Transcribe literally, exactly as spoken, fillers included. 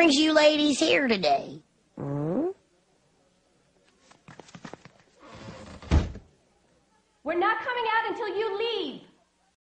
brings you ladies here today? Hmm? We're not coming out until you leave.